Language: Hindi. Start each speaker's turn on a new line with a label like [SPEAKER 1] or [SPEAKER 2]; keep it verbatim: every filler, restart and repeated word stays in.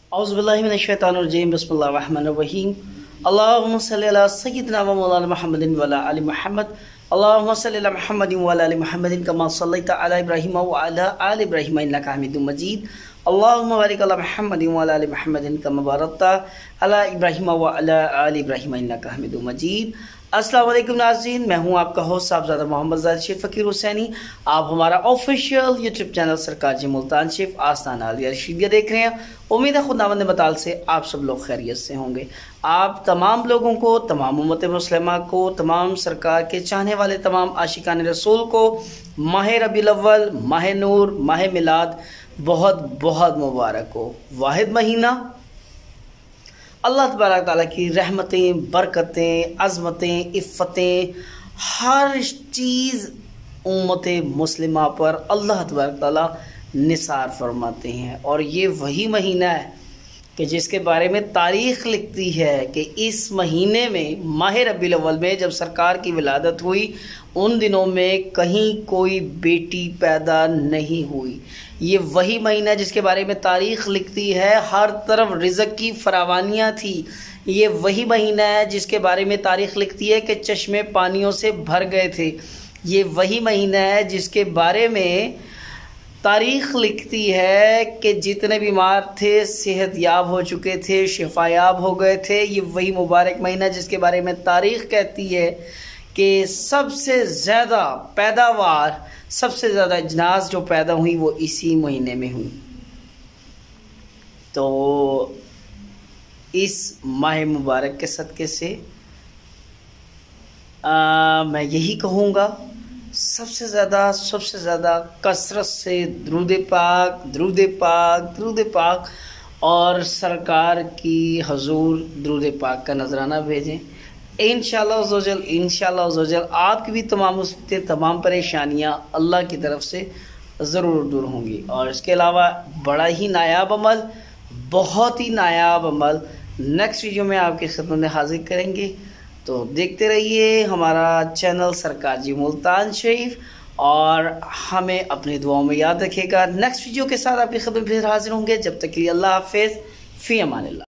[SPEAKER 1] औज़ुबिल्लाहि मिनश्शैतानिर्रजीम बिस्मिल्लाहिर्रहमानिर्रहीम। अल्लाहुम्मा सल्लि अला सय्यिदिना व मौलाना मुहम्मदिन व अला आलि मुहम्मद। अल्लाहुम्मा सल्लि अला मुहम्मदिन व अला आलि मुहम्मदिन कमा सल्लैता अला इब्राहीम व अला आलि इब्राहीम इन्नका हमीदुम मजीद। अल्लाहुम्मा बारिक अला मुहम्मदिन व अला आलि मुहम्मदिन कमा बारकता अला इब्राहीम व अला आलि इब्राहीम इन्नका हमीदुम मजीद। अस्सलाम वालेकुम नाज़रीन, मैं हूं आपका होस्ट साहबजादा मोहम्मद ज़ाहिद शेख फ़कीर हुसैनी। आप हमारा ऑफिशियल यूट्यूब चैनल सरकार जी मुल्तान शेफ आस्थान आलिया रशीदिया देख रहे हैं। उम्मीद है खुदावंद बताल से आप सब लोग खैरियत से होंगे। आप तमाम लोगों को, तमाम उम्मत मुस्लिमा को, तमाम सरकार के चाहने वाले तमाम आशिकान रसूल को माह रबीउल अव्वल, माह नूर, माह मिलाद बहुत बहुत मुबारक हो। वाहिद महीना अल्लाह तबारक ताला की रहमतें, बरकतें, अज़मतें, इफ़्फ़तें, हर चीज़ उम्मत मुस्लिमा पर अल्लाह तबारक ताला निसार फरमाते हैं। और ये वही महीना है कि जिसके बारे में तारीख़ लिखती है कि इस महीने में माह रबीउल अव्वल में जब सरकार की विलादत हुई, उन दिनों में कहीं कोई बेटी पैदा नहीं हुई। ये वही महीना जिसके बारे में तारीख़ लिखती है हर तरफ रिज़्क़ की फरावानियाँ थी। ये वही महीना है जिसके बारे में तारीख़ लिखती है कि चश्मे पानियों से भर गए थे। ये वही महीना है जिसके बारे में तारीख़ लिखती है कि जितने बीमार थे सेहत याब हो चुके थे, शिफायाब हो गए थे। ये वही मुबारक महीना जिसके बारे में तारीख़ कहती है कि सबसे ज़्यादा पैदावार, सबसे ज़्यादा अजनास जो पैदा हुई वो इसी महीने में हुई। तो इस माह मुबारक के सदक़े से आ, मैं यही कहूँगा, सबसे ज़्यादा सबसे ज़्यादा कसरत से दुरूद पाक, दुरूद पाक, दुरूद पाक और सरकार की हजूर दुरूद पाक का नजराना भेजें। इंशाअल्लाह ज़ोजल इंशाअल्लाह ज़ोजल आपकी भी तमाम मुसीबतें, तमाम परेशानियां अल्लाह की तरफ से ज़रूर दूर होंगी। और इसके अलावा बड़ा ही नायाब अमल, बहुत ही नायाब अमल नेक्स्ट वीडियो में आपकी खिदमत में हाजिर करेंगे। तो देखते रहिए हमारा चैनल सरकार जी मुल्तान शरीफ और हमें अपनी दुआओं में याद रखिएगा। नेक्स्ट वीडियो के साथ आपकी खिदमत में हाजिर होंगे। जब तक के लिए अल्लाह हाफिज़, फ़ी अमानिल्लाह।